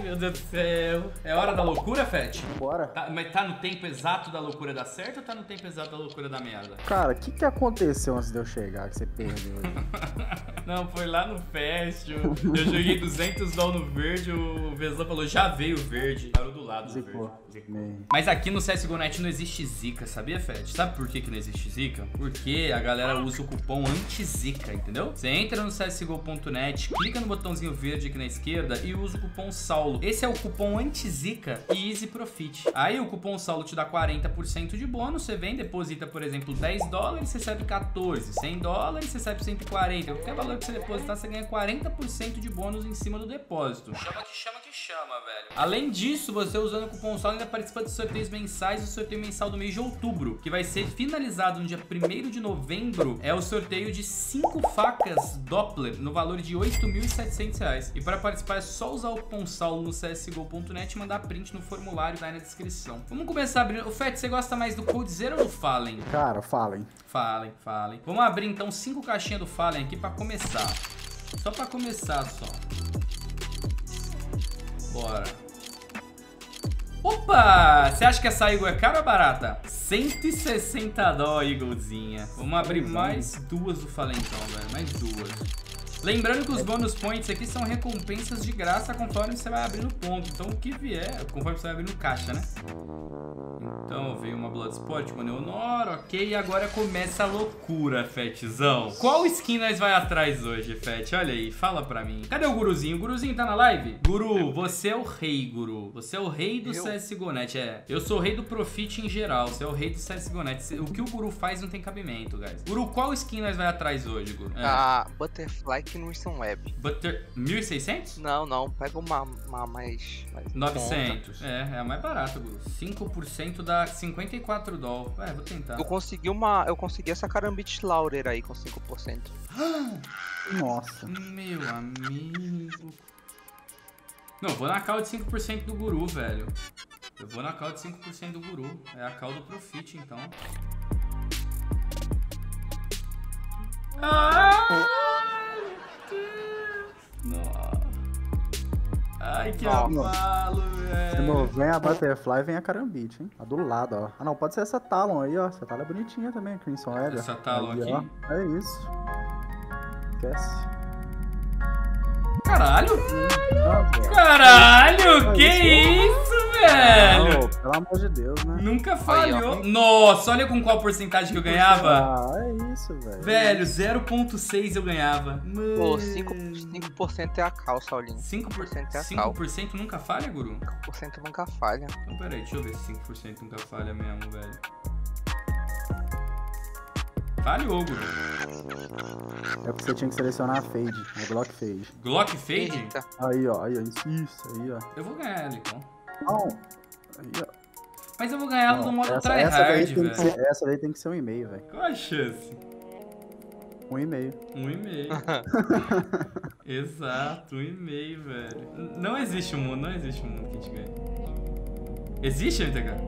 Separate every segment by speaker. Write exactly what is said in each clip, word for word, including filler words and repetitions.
Speaker 1: meu Deus do céu. É hora da loucura, Fett?
Speaker 2: Bora.
Speaker 1: Tá, mas tá no tempo exato da loucura dar certo ou tá no tempo exato da loucura dar merda?
Speaker 2: Cara, o que que aconteceu antes de eu chegar que você perdeu aí?
Speaker 1: Não, foi lá no Fest. Eu, eu joguei duzentos dólares no verde. O Vezlan falou, já veio o verde. Parou do lado do
Speaker 2: Zicou.
Speaker 1: verde.
Speaker 2: Zicou.
Speaker 1: Mas aqui no C S G O Net não existe zica, sabia, Fett? Sabe por que que não existe zica? Porque a galera usa o cupom anti-zica, entendeu? Você entra no C S G O ponto net, clica no botãozinho verde aqui na esquerda e usa o cupom Saulo. Esse é o cupom anti-zica e Easy Profit. Aí o cupom Saulo te dá quarenta por cento de bônus. Você vem, deposita, por exemplo, dez dólares, você recebe quatorze. cem dólares, você recebe cento e quarenta. Qualquer valor que você depositar, você ganha quarenta por cento de bônus em cima do depósito. Chama que chama que chama, velho. Além disso, você usando o cupom Saulo ainda participa de sorteios mensais. O sorteio mensal do mês de outubro, que vai ser finalizado no dia primeiro de novembro, é o sorteio de cinco facas Doppler no valor de oito mil e setecentos reais. E para participar é só usar o cupom Saulo no C S G O ponto net e mandar print no formulário que tá aí na descrição. Vamos começar abrindo. O Fett, você gosta mais do Coldzera ou do Fallen?
Speaker 2: Cara, falem.
Speaker 1: Fallen, Fallen. Vamos abrir então cinco caixinhas do Fallen aqui pra começar. Só pra começar, só. Bora. Opa! Você acha que essa Eagle é cara ou barata? cento e sessenta dólares, Eaglezinha. Vamos abrir mais duas do Fallen então, velho. Mais duas. Lembrando que os bonus points aqui são recompensas de graça conforme você vai abrindo ponto. Então o que vier, conforme você vai abrindo caixa, né? Então veio uma Bloodsport, uma Neonor, ok. E agora começa a loucura, Fettzão. Qual skin nós vai atrás hoje, Fett? Olha aí, fala pra mim. Cadê o Guruzinho? O Guruzinho tá na live? Guru, você é o rei, Guru. Você é o rei do C S G O net, é. Eu sou o rei do Profit em geral. Você é o rei do C S G O net. O que o Guru faz não tem cabimento, guys. Guru, qual skin nós vai atrás hoje, Guru? É.
Speaker 3: A Butterfly que no Instant Web.
Speaker 1: Butter... mil e seiscentos?
Speaker 3: Não, não. Pega uma, uma mais, mais...
Speaker 1: novecentos. É, é a mais barata, Guru. cinco por cento dá cinquenta e quatro dólares. Ué, vou tentar.
Speaker 3: Eu consegui uma... Eu consegui essa Karambit Laurer aí com cinco por cento.
Speaker 2: Nossa.
Speaker 1: Meu amigo. Não, vou na call de cinco por cento do Guru, velho. Eu vou na call de cinco por cento do Guru. É a call do Profit, então. Ah! Nossa. Ai, que abalo, velho.
Speaker 2: Se não vem a Butterfly, vem a Karambit, hein? A do lado, ó. Ah, não, pode ser essa Talon aí, ó. Essa Talon é bonitinha também, Crimson Web.
Speaker 1: Essa Talon
Speaker 2: aí,
Speaker 1: aqui?
Speaker 2: Ó. É isso. Esquece.
Speaker 1: Caralho!
Speaker 2: Não,
Speaker 1: Caralho!
Speaker 2: é
Speaker 1: Que isso, velho?
Speaker 2: Não, pelo amor de Deus, né?
Speaker 1: Nunca falhou. Nossa, olha com qual porcentagem que eu ganhava.
Speaker 2: Ah, é isso, velho.
Speaker 1: Velho, zero ponto seis eu ganhava.
Speaker 3: Pô, cinco por cento é a cal, Saulinho.
Speaker 1: cinco por cento é a
Speaker 3: cal.
Speaker 1: cinco por cento nunca falha, Guru?
Speaker 3: cinco por cento nunca falha.
Speaker 1: Então, peraí, deixa eu ver se cinco por cento nunca falha mesmo, velho. Falhou, Guru.
Speaker 2: É porque você tinha que selecionar a Fade, a Glock Fade.
Speaker 1: Glock Fade?
Speaker 3: Eita.
Speaker 2: Aí, ó, aí, ó, isso, isso, aí, ó.
Speaker 1: Eu vou ganhar ela, então.
Speaker 2: Não, aí, ó.
Speaker 1: Mas eu vou ganhar ela
Speaker 2: Não,
Speaker 1: do modo
Speaker 2: essa, essa daí
Speaker 1: tryhard,
Speaker 2: tem que
Speaker 1: velho.
Speaker 2: ser, essa daí tem que ser um e-mail, velho.
Speaker 1: Qual a chance?
Speaker 2: Um e-mail.
Speaker 1: Um e-mail. Exato, um e-mail, velho. N- Não existe um mundo, não existe um mundo que a gente ganha. Existe, M T K?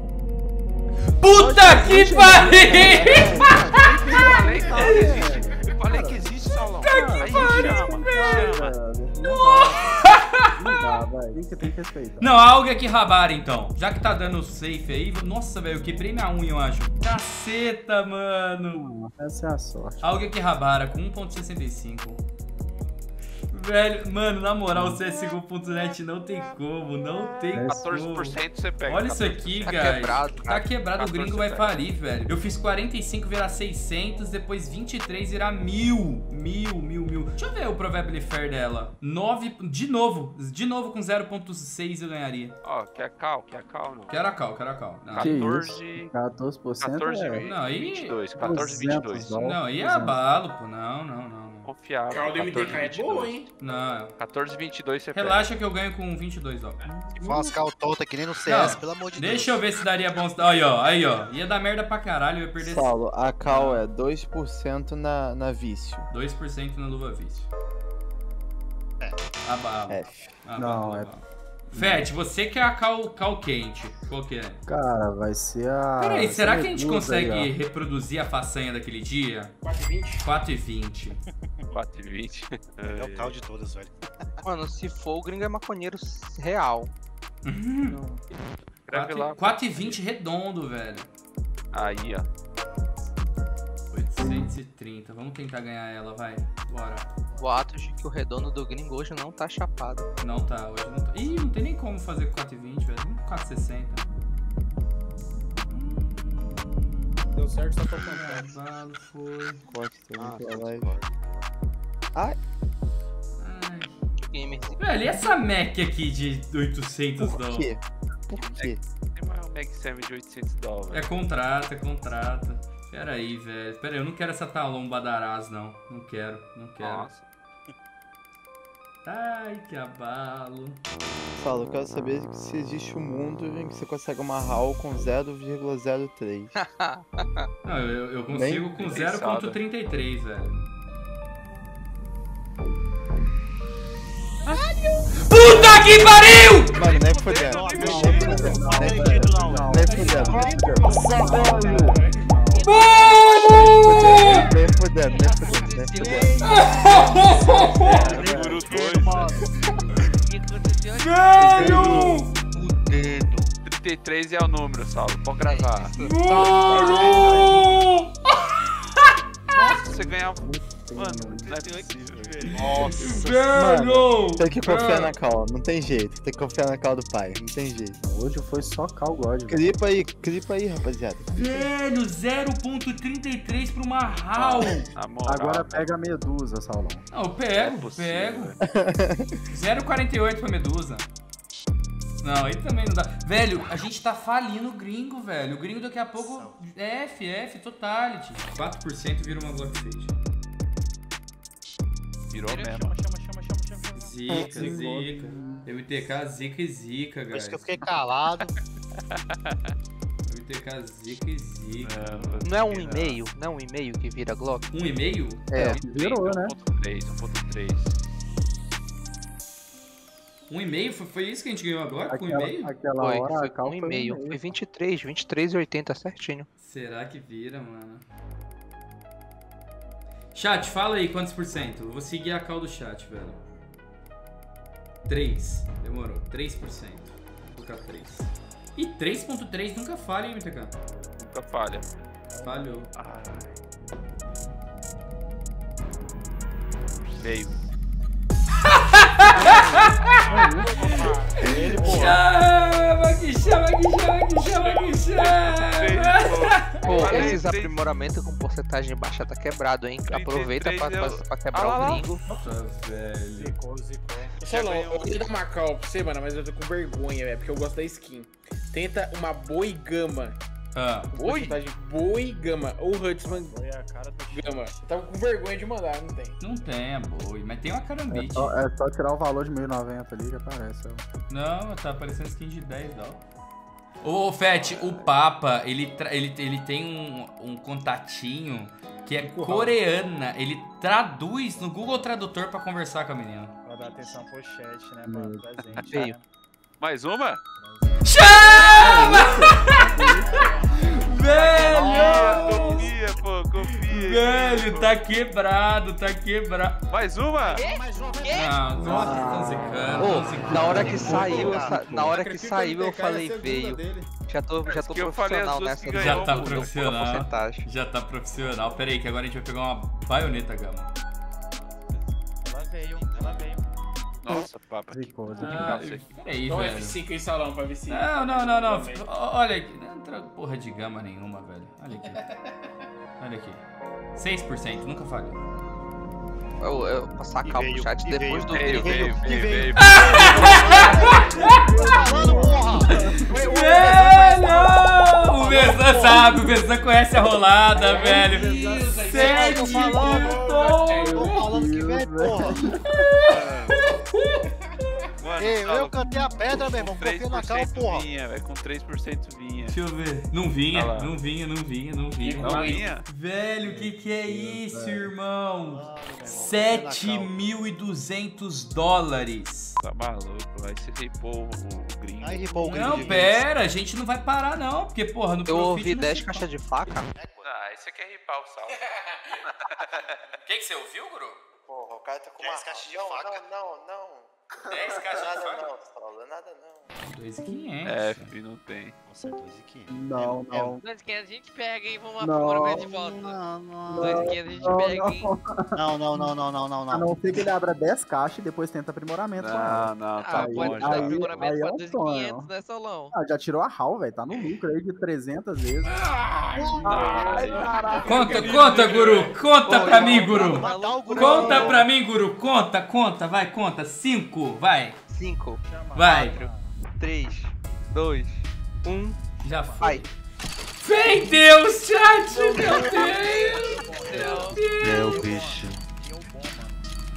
Speaker 1: Puta que pariu!
Speaker 4: Falei, cara, que existe. Eu falei que existe, Saulão. Aí chama, chama.
Speaker 2: Não dá, velho. Tem que, tem que respeitar.
Speaker 1: Não, algo aqui Rabara, então. Já que tá dando safe aí. Nossa, velho, eu quebrei minha unha, eu acho. Caceta, mano.
Speaker 2: Essa é a sorte.
Speaker 1: Algo aqui Rabara com um ponto sessenta e cinco. Velho, mano, na moral, o C S G O ponto net não tem como, não tem como.
Speaker 4: quatorze por cento você pega.
Speaker 1: Olha isso aqui,
Speaker 3: Tá
Speaker 1: guys.
Speaker 3: quebrado,
Speaker 1: Tá
Speaker 3: cara.
Speaker 1: quebrado, o gringo vai falir, velho. Eu fiz quarenta e cinco virar seiscentos, depois vinte e três virar mil. Mil, mil, mil. Deixa eu ver o Probability Fair dela. nove, de novo. De novo com zero ponto seis eu ganharia.
Speaker 4: Ó, quer cal, quer cal, não.
Speaker 1: Quero a cal, quero a cal. Não,
Speaker 2: Que
Speaker 4: quatorze,
Speaker 2: isso? quatorze por cento
Speaker 4: quatorze,
Speaker 2: é...
Speaker 1: Não, aí-
Speaker 4: vinte e dois, quatorze, vinte e dois.
Speaker 2: duzentos
Speaker 1: não aí é
Speaker 2: duzentos.
Speaker 1: abalo, pô. Não, não, não. não.
Speaker 4: Confiável.
Speaker 5: Caldo M T K é
Speaker 4: quatorze,
Speaker 5: boa,
Speaker 4: vinte e dois.
Speaker 5: hein?
Speaker 1: Não,
Speaker 4: quatorze, vinte e dois você pega.
Speaker 1: relaxa que eu ganho com vinte e dois, ó.
Speaker 6: Foi umas cal tonta que nem no C S,
Speaker 1: Não,
Speaker 6: pelo amor de
Speaker 1: Deixa eu
Speaker 6: Deus.
Speaker 1: ver se daria bons... Aí, ó, aí, ó. Ia dar merda pra caralho, eu ia perder
Speaker 7: Saulo, a cal é dois por cento na, na vício.
Speaker 1: dois por cento na luva vício. Abalo.
Speaker 7: F.
Speaker 1: Abalo,
Speaker 2: Não, é-
Speaker 1: abalo. Fett, você que é a cal, cal quente. Qual que é?
Speaker 2: Cara, vai ser a...
Speaker 1: Peraí, será que a gente
Speaker 2: Medusa
Speaker 1: consegue
Speaker 2: aí,
Speaker 1: reproduzir a façanha daquele dia?
Speaker 5: quatro e vinte.
Speaker 1: quatro e vinte.
Speaker 4: quatro e vinte.
Speaker 6: É o carro de todas, velho.
Speaker 3: Mano, se for, o gringo é maconheiro real.
Speaker 4: Escreve lá.
Speaker 1: quatro e vinte redondo, velho.
Speaker 4: Aí, ó.
Speaker 1: oitocentos e trinta. Vamos tentar ganhar ela, vai. Bora.
Speaker 3: Boatos de que o redondo do gringo hoje não tá chapado.
Speaker 1: Não tá, hoje não tá. Ih, não tem nem como fazer com quatro e vinte, velho. Vamos com quatro e sessenta.
Speaker 5: Deu certo, só tô contando.
Speaker 1: Cavalo foi.
Speaker 7: Corte também
Speaker 3: Ah,
Speaker 7: pela live.
Speaker 1: Ai.
Speaker 3: Gamers.
Speaker 1: Velho, e essa Mac aqui de oitocentos
Speaker 7: Por
Speaker 1: dólares?
Speaker 7: quê? Por quê?
Speaker 4: Tem mais um Mag seven de oitocentos dólares.
Speaker 1: É contrato, é contrato. Pera aí, velho. Pera aí, eu não quero essa Talon Badaraz, não. Não quero, não quero.
Speaker 4: Nossa.
Speaker 1: Ai, que abalo.
Speaker 7: Fala, eu quero saber se existe um mundo em que você consegue uma H A L com zero vírgula zero três.
Speaker 1: Não, eu, eu consigo
Speaker 7: Bem
Speaker 1: com zero ponto trinta e três, velho. Puta que pariu!
Speaker 7: Mano, nem fodendo. Nem fodendo. Nem fodendo. Nem fodendo, nem fodendo, nem fodendo.
Speaker 4: Número dois.
Speaker 1: Velho!
Speaker 4: trinta e três é o número, Saulo. Pode gravar.
Speaker 1: Mano!
Speaker 4: Nossa, você ganhar. Mano, não é possível.
Speaker 6: Nossa.
Speaker 1: Velho!
Speaker 7: Tem que confiar na cal, não tem jeito. Tem que confiar na cal do pai, não tem jeito.
Speaker 2: Hoje foi só Cal God. velho.
Speaker 7: Clipa aí, clipa aí, rapaziada.
Speaker 1: Velho, zero ponto trinta e três pra uma H A L.
Speaker 4: Na moral.
Speaker 2: Agora pega a Medusa, Saulão.
Speaker 1: Não, eu pego,
Speaker 4: Não é
Speaker 1: pego.
Speaker 4: possível.
Speaker 1: zero vírgula quarenta e oito pra Medusa. Não, aí também não dá. Velho, a gente tá falindo o gringo, velho. O gringo daqui a pouco... F, F, totality. quatro por cento vira uma Block Fade.
Speaker 4: Virou mesmo.
Speaker 5: Chama, chama, chama, chama, chama.
Speaker 1: Zica, zica. M T K, zica e zica,
Speaker 6: Por
Speaker 1: guys.
Speaker 6: isso que eu fiquei calado.
Speaker 1: M T K, zica e zica.
Speaker 3: Não é um e-mail? Não é um e-mail que vira Glock?
Speaker 1: Um e-mail?
Speaker 7: É,
Speaker 2: Virou, né?
Speaker 4: um ponto três, um ponto três.
Speaker 1: Um e-mail? Foi, foi isso que a gente ganhou agora? Com um
Speaker 2: Aquela,
Speaker 1: e-mail?
Speaker 2: aquela
Speaker 3: Foi,
Speaker 2: hora
Speaker 3: foi
Speaker 2: a Cal
Speaker 3: um
Speaker 2: foi
Speaker 3: e-mail.
Speaker 2: um
Speaker 3: Foi vinte e três, vinte e três e oitenta certinho.
Speaker 1: Será que vira, mano? Chat, fala aí quantos por cento. Eu vou seguir a call do chat, velho. três. Demorou. três por cento. Vou colocar três. E três ponto três nunca falha, hein, M T K?
Speaker 4: Nunca falha.
Speaker 1: Falhou.
Speaker 4: Ai. Meio.
Speaker 1: Chama, que chama, que chama, que chama, que chama.
Speaker 3: Pô,
Speaker 4: Falei,
Speaker 3: esses
Speaker 4: três.
Speaker 3: aprimoramentos com porcentagem baixa tá quebrado, hein? Aproveita pra,
Speaker 4: trinta e três
Speaker 3: pra,
Speaker 4: é o-
Speaker 3: pra quebrar
Speaker 4: Ah, lá,
Speaker 3: o
Speaker 4: lá.
Speaker 3: gringo.
Speaker 1: Nossa, velho.
Speaker 5: Zicou, zicou.
Speaker 4: Já
Speaker 5: Salão,
Speaker 4: ganhou.
Speaker 5: eu queria dar uma cal pra você, mano, mas eu tô com vergonha, velho, porque eu gosto da skin. Tenta uma Boi Gama.
Speaker 1: Ah,
Speaker 4: Oi?
Speaker 5: Porcentagem Boi Gama. Ou Huntsman Gama. Eu tava com vergonha de mandar, não tem.
Speaker 1: não tem a boi, mas tem uma
Speaker 2: É
Speaker 1: carambite.
Speaker 2: só, é só tirar o valor de mil e noventa ali, já aparece. ó.
Speaker 1: Não, tá aparecendo skin de dez dólares. Ô, Fett, o Papa, ele, tra- ele, ele tem um, um contatinho que é coreana. Ele traduz no Google Tradutor pra conversar com a menina.
Speaker 8: Pra dar atenção pro chat, né, mano? Presente.
Speaker 3: Feio.
Speaker 4: Mais uma?
Speaker 1: Chama! Velho!
Speaker 4: Confia, pô, confia.
Speaker 1: Velho, tá quebrado, tá quebrado.
Speaker 4: Mais uma?
Speaker 1: Não, nossa, tão zicando,
Speaker 3: Ô,
Speaker 1: tão zicando.
Speaker 3: na hora que saiu, essa- na hora que
Speaker 8: Sacrifica
Speaker 3: saiu eu
Speaker 8: M T K, é a
Speaker 3: falei
Speaker 8: segunda
Speaker 3: veio.
Speaker 8: dele.
Speaker 3: Já tô, já
Speaker 4: Mas
Speaker 3: tô
Speaker 4: que eu falei
Speaker 3: profissional
Speaker 4: as duas
Speaker 3: nessa.
Speaker 4: que
Speaker 3: do-
Speaker 1: Já
Speaker 4: ganhou,
Speaker 1: tá
Speaker 3: do- do- da
Speaker 1: profissional.
Speaker 3: porcentagem.
Speaker 1: Já tá profissional. Pera aí, que agora a gente vai pegar uma baioneta, Gama.
Speaker 8: Ela veio, ela veio.
Speaker 4: Nossa, papo.
Speaker 2: Zicou, zicou.
Speaker 1: Ah,
Speaker 4: Não, sei.
Speaker 1: peraí,
Speaker 5: Então
Speaker 1: velho.
Speaker 5: F cinco aí, salão, pra ver se.
Speaker 1: Não, não, não, não.
Speaker 5: Também.
Speaker 1: O- Olha aqui. Não entra porra de gama nenhuma, velho. Olha aqui. Olha aqui. seis por cento, nunca falhou.
Speaker 3: Eu, eu vou sacar
Speaker 6: E
Speaker 3: o
Speaker 6: veio,
Speaker 3: chat
Speaker 6: e
Speaker 3: depois do
Speaker 4: Veio,
Speaker 3: gringo.
Speaker 4: veio, veio, veio.
Speaker 6: Falando, porra!
Speaker 1: Velho! O Vezan sabe, o Vezan conhece a rolada, velho. Sete
Speaker 6: tô falando.
Speaker 1: pontos.
Speaker 6: Tô falando que vem, porra!
Speaker 4: Mano, mano.
Speaker 6: Ei,
Speaker 4: Saulo,
Speaker 6: eu cantei a pedra, meu irmão.
Speaker 4: com
Speaker 6: Confia na cal,
Speaker 4: 3%
Speaker 6: porra.
Speaker 4: vinha, velho. Com três por cento vinha.
Speaker 1: Deixa eu ver. Não vinha,
Speaker 4: Olha lá.
Speaker 1: não vinha, não vinha, não vinha.
Speaker 4: Não vinha?
Speaker 1: Velho, que que é isso, irmão?
Speaker 6: Ah, meu irmão,
Speaker 1: sete mil e duzentos dólares.
Speaker 4: Tá maluco, vai se ripou o gringo.
Speaker 6: Aí, ripou o gringo
Speaker 1: Não,
Speaker 6: de
Speaker 1: pera, a gente não vai parar não, porque, porra, no
Speaker 3: Eu
Speaker 1: Profit
Speaker 3: ouvi
Speaker 1: não
Speaker 3: dez
Speaker 1: se
Speaker 3: caixas de faca.
Speaker 4: Ah, esse aqui é ripar o sal.
Speaker 1: O que que você ouviu, Guru?
Speaker 7: Porra, o cara tá com
Speaker 6: Dez
Speaker 7: uma...
Speaker 6: caixas de
Speaker 7: não,
Speaker 6: faca.
Speaker 7: não, não, não.
Speaker 1: dez caixas de
Speaker 7: Nada
Speaker 1: faca?
Speaker 7: não, Saulo, nada não.
Speaker 1: dois mil e quinhentos.
Speaker 4: É, filho, não tem.
Speaker 6: Nossa, é dois e quinhentos.
Speaker 2: Não, não.
Speaker 9: dois mil e quinhentos a gente pega, hein? Vamos
Speaker 2: Não,
Speaker 9: aprimorar de volta.
Speaker 6: Não, não,
Speaker 9: dois mil e quinhentos a gente
Speaker 2: não,
Speaker 9: pega, hein?
Speaker 6: não, não, não, não, não, não,
Speaker 2: A
Speaker 6: não.
Speaker 2: não ser que ele abra dez caixas e depois tenta aprimoramento com ela.
Speaker 4: Não, não, tá
Speaker 9: Ah,
Speaker 2: aí-
Speaker 4: bom
Speaker 9: pode
Speaker 4: já.
Speaker 9: dar
Speaker 2: aí-
Speaker 9: aprimoramento
Speaker 2: aí é
Speaker 9: pra
Speaker 2: um
Speaker 9: dois mil e quinhentos,
Speaker 2: sonho.
Speaker 9: né, Solão?
Speaker 2: Ah, já tirou a H A U, velho. Tá no lucro aí de trezentas vezes.
Speaker 1: Conta,
Speaker 2: Caraca.
Speaker 1: conta, Guru. Conta
Speaker 6: Ô,
Speaker 1: pra
Speaker 6: irmão,
Speaker 1: mim,
Speaker 6: vamos
Speaker 1: Guru.
Speaker 6: matar o Guru.
Speaker 1: Conta pra mim, Guru. Conta, conta, vai, conta. Cinco, vai.
Speaker 3: cinco,
Speaker 1: Vai.
Speaker 3: três, dois, um.
Speaker 1: Já foi.
Speaker 3: Vai.
Speaker 1: Vem, Deus, chat, meu Deus. Meu Deus.
Speaker 6: Meu bicho.
Speaker 8: E o bom, mano.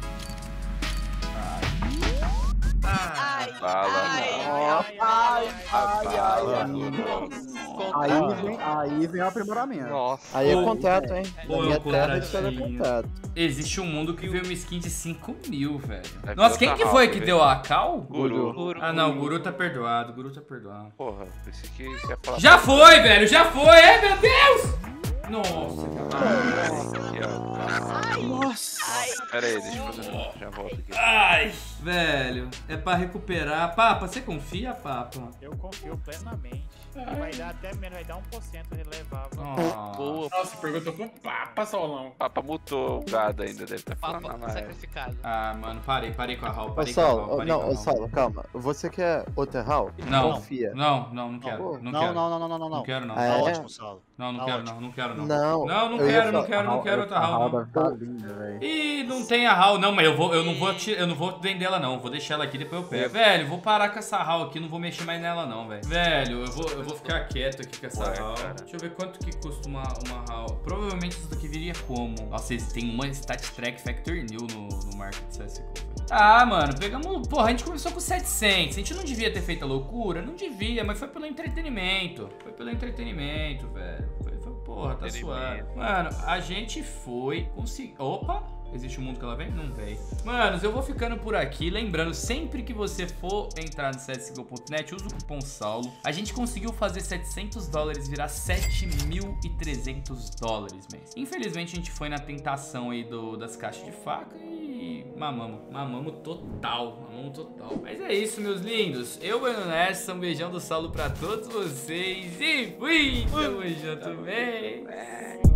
Speaker 9: Ai,
Speaker 4: Fala,
Speaker 9: ai,
Speaker 2: Ó, ai, ai, ai, ai. Aí
Speaker 9: Conta.
Speaker 2: vem, aí vem o aprimoramento.
Speaker 3: Nossa.
Speaker 7: Aí é
Speaker 1: Pô,
Speaker 7: contrato, hein?
Speaker 1: Pô,
Speaker 7: Na
Speaker 1: é
Speaker 7: minha
Speaker 1: um
Speaker 7: terra isso era
Speaker 1: contratinho.
Speaker 7: contrato.
Speaker 1: Existe um mundo que vê uma skin de cinco mil, velho.
Speaker 4: Vai
Speaker 1: Nossa,
Speaker 4: vir
Speaker 1: quem
Speaker 4: outra
Speaker 1: que foi
Speaker 4: Hulk,
Speaker 1: que
Speaker 4: velho.
Speaker 1: deu a cal?
Speaker 4: Guru.
Speaker 9: Guru.
Speaker 1: Ah, não, o Guru tá perdoado, o Guru tá perdoado.
Speaker 4: Porra, pensei que você ia falar.
Speaker 1: Já foi, velho, já foi, é, meu Deus! Nossa, cara.
Speaker 4: Esse aqui, ó.
Speaker 7: Nossa.
Speaker 4: Pera aí, deixa eu fazer. um- Já volto aqui.
Speaker 1: Ai, velho, é pra recuperar. Papa, você confia, Papa?
Speaker 8: Eu confio plenamente. E vai dar até menos, vai dar um por cento relevável.
Speaker 1: Nossa.
Speaker 9: Boa,
Speaker 5: Nossa, perguntou com papa, Solão.
Speaker 4: O Papa mutou o gado ainda, deve estar falando
Speaker 9: Papa
Speaker 4: na live.
Speaker 9: sacrificado.
Speaker 1: Ah, mano, parei, parei com a Hal,
Speaker 7: Ô,
Speaker 1: parei com a Hal,
Speaker 7: Saulo,
Speaker 1: parei
Speaker 7: não,
Speaker 1: com a
Speaker 7: ô,
Speaker 1: Hal.
Speaker 7: Saulo, calma. Você quer outra H A U?
Speaker 1: Não,
Speaker 7: Confia.
Speaker 1: não, não, não quero,
Speaker 7: Pô,
Speaker 1: não
Speaker 6: Não,
Speaker 1: quero.
Speaker 6: não, não, não, não, não.
Speaker 1: Não quero, não.
Speaker 7: Ah,
Speaker 6: Tá
Speaker 7: é?
Speaker 6: ótimo, Saulo.
Speaker 1: Não, não
Speaker 6: Tá
Speaker 1: quero,
Speaker 6: ótimo.
Speaker 1: não, não quero, não.
Speaker 7: Não,
Speaker 1: Não, não
Speaker 7: eu ia
Speaker 1: quero, não
Speaker 7: falar-
Speaker 1: quero, não quero outra
Speaker 2: A
Speaker 1: Hal,
Speaker 2: deve
Speaker 1: não.
Speaker 2: tá linda, velho.
Speaker 1: Ih, não tem a Hal, não, mas eu vou, eu não vou, ti- eu não vou vender ela não, vou deixar ela aqui depois eu pego. Velho, vou parar com essa Hal aqui, não vou mexer mais nela não, velho. Velho, eu vou, eu vou ficar quieto aqui com essa
Speaker 4: Ué,
Speaker 1: Hal.
Speaker 4: cara.
Speaker 1: Deixa eu ver quanto que custa uma, uma Hal. Provavelmente isso daqui viria como? Nossa, eles têm uma Stat Track Factor New no, no market C S G O, velho. Ah, mano, pegamos... Porra, a gente começou com setecentos. A gente não devia ter feito a loucura? Não devia, mas foi pelo entretenimento. Foi pelo entretenimento, velho. Foi, foi porra, tá suave. Mano, a gente foi conseguir... Opa! Existe um mundo que ela vem? Não vem. Manos, eu vou ficando por aqui. Lembrando, sempre que você for entrar no C S G O ponto net, usa o cupom Saulo. A gente conseguiu fazer setecentos dólares virar sete mil e trezentos dólares mês. Infelizmente, a gente foi na tentação aí do, das caixas de faca e mamamos. Mamamos total. Mamamos total. Mas é isso, meus lindos. Eu vou nessa. Um beijão do Saulo pra todos vocês. E fui! Tamo junto, bem.